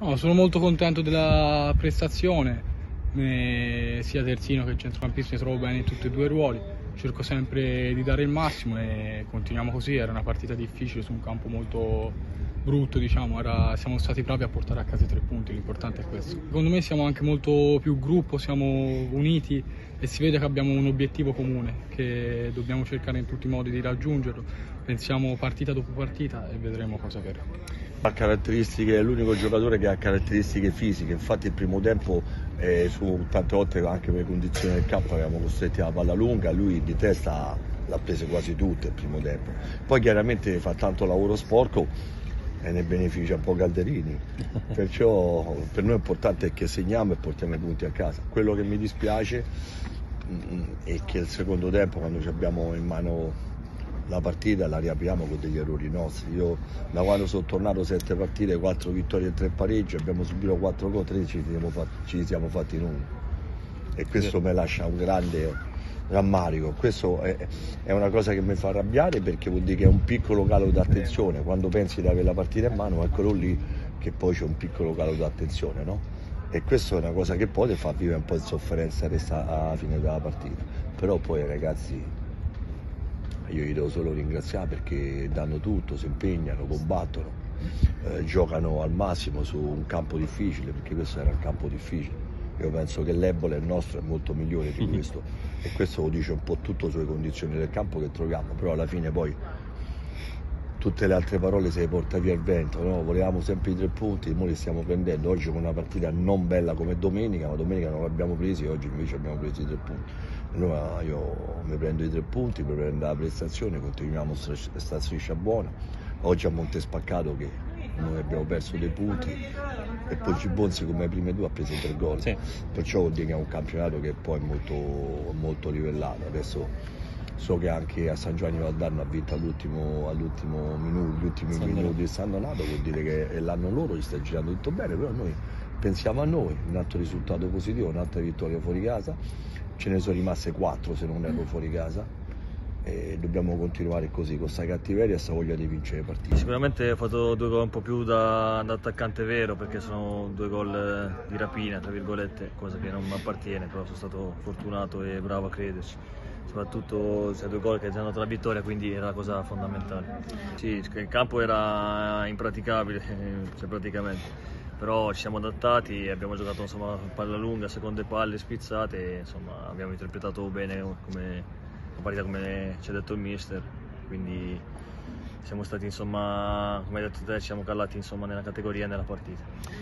No, sono molto contento della prestazione, sia terzino che centrocampista mi trovo bene in tutti e due i ruoli, cerco sempre di dare il massimo e continuiamo così. Era una partita difficile su un campo molto brutto, diciamo, siamo stati bravi a portare a casa i 3 punti, l'importante è questo. Secondo me siamo anche molto più gruppo, siamo uniti e si vede che abbiamo un obiettivo comune che dobbiamo cercare in tutti i modi di raggiungerlo. Pensiamo partita dopo partita e vedremo cosa avverrà. Ha caratteristiche, è l'unico giocatore che ha caratteristiche fisiche, infatti il primo tempo tante volte anche per le condizioni del campo avevamo costretti alla palla lunga, lui di testa l'ha prese quasi tutte il primo tempo, poi chiaramente fa tanto lavoro sporco e ne beneficia un po' Calderini, perciò per noi è importante che segniamo e portiamo i punti a casa. Quello che mi dispiace è che il secondo tempo, quando abbiamo in mano la partita, la riapriamo con degli errori nostri. Io da quando sono tornato 7 partite, 4 vittorie e 3 pareggi, abbiamo subito 4 gol, 3 ci siamo fatti in uno e questo mi lascia un grande rammarico. Questo è una cosa che mi fa arrabbiare, perché vuol dire che è un piccolo calo d'attenzione. Quando pensi di avere la partita in mano, eccolo lì che poi c'è un piccolo calo d'attenzione, no? E questa è una cosa che poi ti fa vivere un po' di sofferenza alla fine della partita. Però poi ragazzi, io li devo solo ringraziare perché danno tutto, si impegnano, combattono, giocano al massimo su un campo difficile, perché questo era un campo difficile. Io penso che l'Ebola il nostro è molto migliore di questo e questo lo dice un po' tutto sulle condizioni del campo che troviamo, però alla fine poi tutte le altre parole se le porta via il vento, no? Volevamo sempre i 3 punti, ora li stiamo prendendo oggi con una partita non bella come domenica, ma domenica non l'abbiamo presi, oggi invece abbiamo preso i 3 punti. Allora io mi prendo i 3 punti, mi prendo la prestazione, continuiamo questa striscia buona. Oggi a Montespaccato che noi abbiamo perso dei punti e poi Gibbonzi come le prime 2 ha preso 3 gol, sì. Perciò vuol dire che è un campionato che poi è molto livellato. Adesso so che anche a San Giovanni Valdarno ha vinto all'ultimo minuto, gli ultimi minuti di San Donato, vuol dire che è l'anno loro, gli sta girando tutto bene, però noi pensiamo a noi, un altro risultato positivo, un'altra vittoria fuori casa, ce ne sono rimaste 4 se non erro fuori casa e dobbiamo continuare così, con questa cattiveria e questa voglia di vincere partite. Sicuramente ho fatto 2 gol un po' più da attaccante vero, perché sono 2 gol di rapina, tra virgolette, cosa che non mi appartiene, però sono stato fortunato e bravo a crederci. Soprattutto 2 gol che ci hanno dato la vittoria, quindi era la cosa fondamentale. Sì, il campo era impraticabile, cioè praticamente. Però ci siamo adattati e abbiamo giocato insomma palla lunga, seconde palle spizzate, e, insomma abbiamo interpretato bene la partita come ci ha detto il mister, quindi siamo stati insomma, come hai detto te, ci siamo calati insomma nella categoria e nella partita.